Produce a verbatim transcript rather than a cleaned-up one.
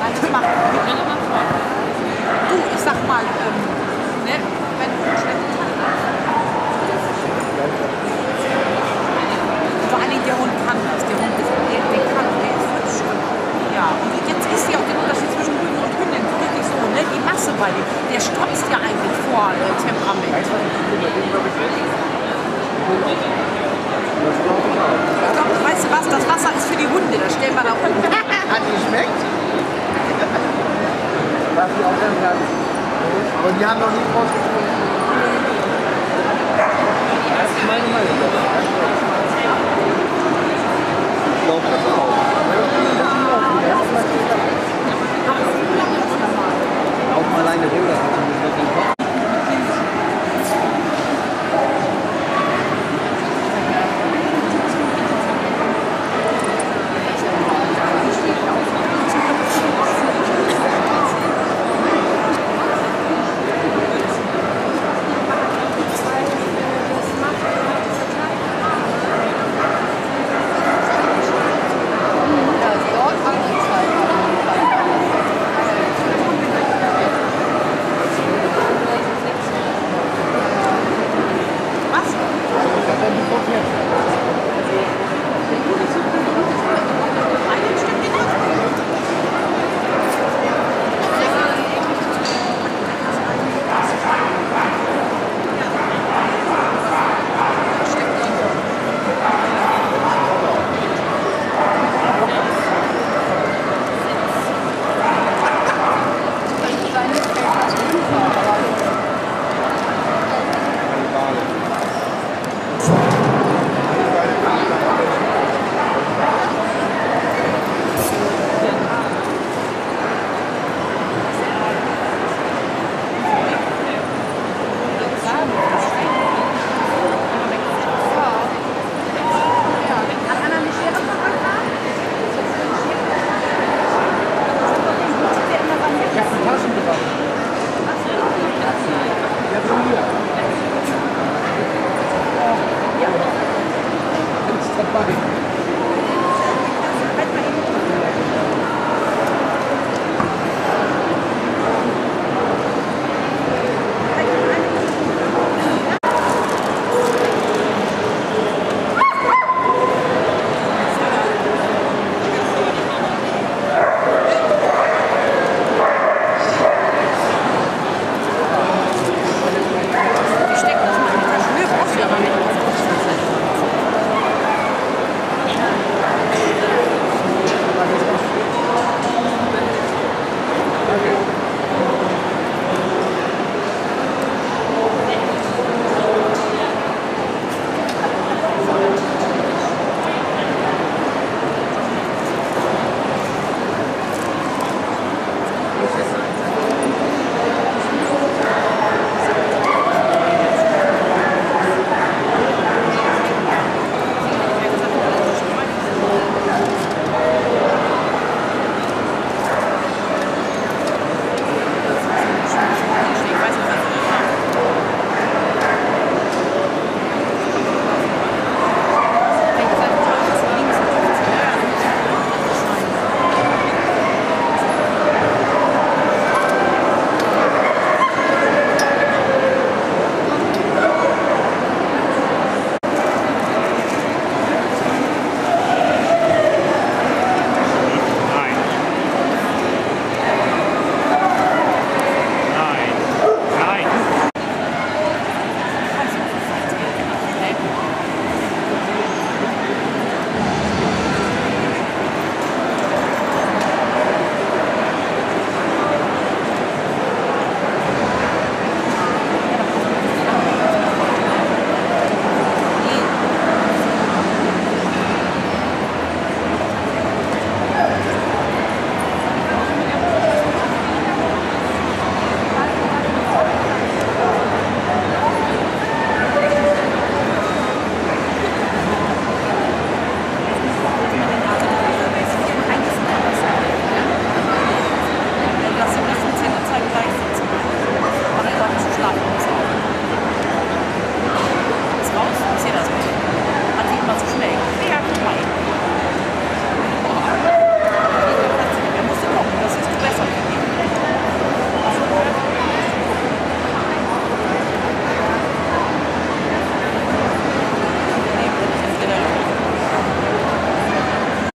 alles machen. Du, ich sag mal, ähm, ne, wenn du einen schlechten Tag hast. Vor allen Dingen der Hund kann das. Der Hund ist, der, der kann, der ist hübsch. Ja, und jetzt ist ja auch der Unterschied zwischen Hünden und Hündin. Wirklich so, ne? Die Masse bei dem. Der strotzt ja eigentlich vor äh, Temperament. Ich glaube, weißt du was? Das Wasser ist für die Hunde. Das stellen wir da unten. Hat die geschmeckt? Was die auch ganz ganz. Aber die haben noch nicht rausgefunden. Das ist meine Meinung.